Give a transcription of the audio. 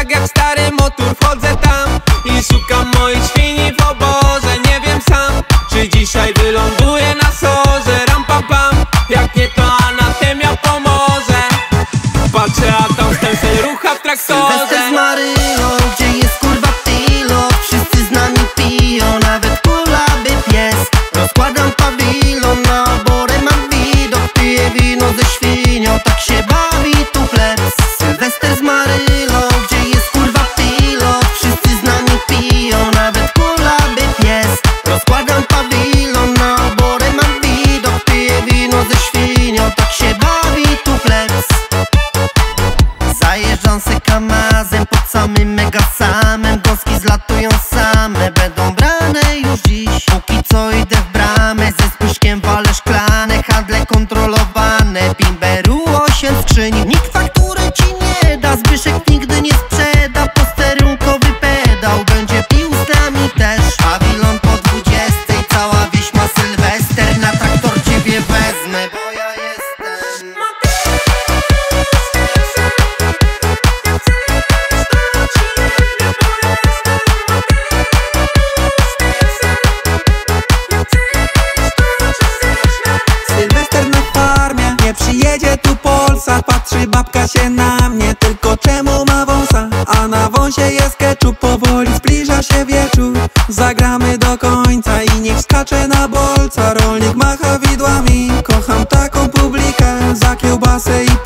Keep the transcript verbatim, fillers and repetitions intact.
tak jak stary motor. Wchodzę tam i szukam moich świni w oborze. Nie wiem sam, czy dzisiaj wyląduję na sorze. Ram pam pam, jak nie to anatemia pomoże. Patrzę, a tam stensel rucha w traktorze. Sylwester z Maryją, gdzie jest kurwa pilot? Wszyscy z nami piją, nawet kulaby pies. Rozkładam pawilon, na oborę mam widok. Piję wino ze świnią, tak się bawi tu plebs. Sylwester z Maryją, gdzie jest kurwa pilot? Wszyscy z nami piją, nawet kulaby pies. Rozkładam pawilon, na oborę mam widok. Piję wino ze świnią, tak się bawi tu plebs. Zajeżdżam se kamazem pod samym megasamem. Gąski zlatują same, będą brane już dziś. Póki co idę w bramę, ze spuszkiem wale szklane. Handle kontrolowane, bimberu osiem skrzyni. Nikt faktury ci nie da, Zbyszek nigdy nie sprzeda. Posterunkowy pedał, będzie pił z nami też. Pawilon po dwudziestej, cała wieś ma Sylwester. Na traktor ciebie wezmę, bo ja jestem Sylwester na farmie, nie przyjedzie tu Polsa. Patrzy babka się na mnie, tylko czemu ma wąsa? A na wąsie jest ketchup, powoli zbliża się wieczór. Zagramy do końca i niech skacze na bolca. Rolnik macha widłami, kocham taką publikę. Za kiełbasę i